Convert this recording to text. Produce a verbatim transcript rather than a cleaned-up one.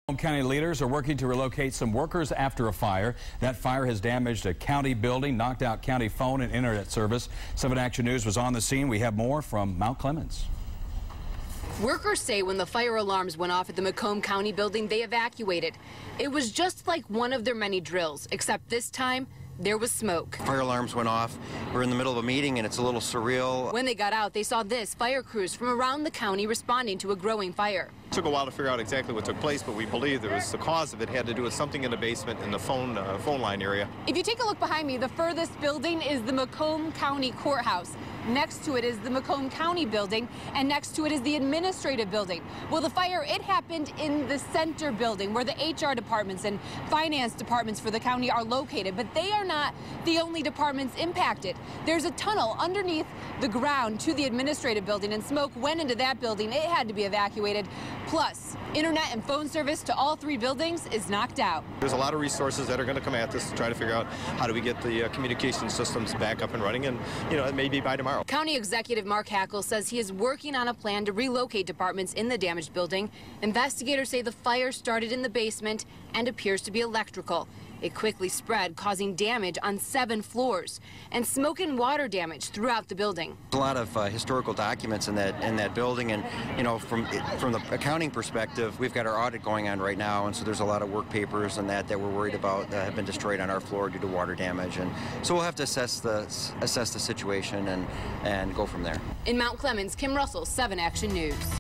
County leaders are working to relocate some workers after a fire. That fire has damaged a county building, knocked out county phone and internet service. seven Action News was on the scene. We have more from Mount Clemens. Workers say when the fire alarms went off at the Macomb County building, they evacuated. It was just like one of their many drills, except this time there was smoke. Fire alarms went off. We're in the middle of a meeting and it's a little surreal. When they got out, they saw this: fire crews from around the county responding to a growing fire. It took a while to figure out exactly what took place, but we believe there was the cause of it had to do with something in the basement in the phone uh, phone line area. If you take a look behind me, the furthest building is the Macomb County Courthouse. Next to it is the Macomb County building, and next to it is the administrative building. Well, the fire, it happened in the center building where the H R departments and finance departments for the county are located, but they are not the only departments impacted. There's a tunnel underneath the ground to the administrative building, and smoke went into that building. It had to be evacuated. Plus, internet and phone service to all three buildings is knocked out. There's a lot of resources that are going to come at this to try to figure out how do we get the uh, communication systems back up and running, and, you know, maybe by tomorrow. County Executive Mark Hackle says he is working on a plan to relocate departments in the damaged building. Investigators say the fire started in the basement and appears to be electrical. It quickly spread, causing damage on seven floors and smoke and water damage throughout the building. There's a lot of uh, historical documents in that in that building, and you know, from from the accounting perspective, we've got our audit going on right now, and so there's a lot of work papers and that that we're worried about that have been destroyed on our floor due to water damage, and so we'll have to assess the assess the situation and and go from there. In Mount Clemens, Kim Russell, seven Action News.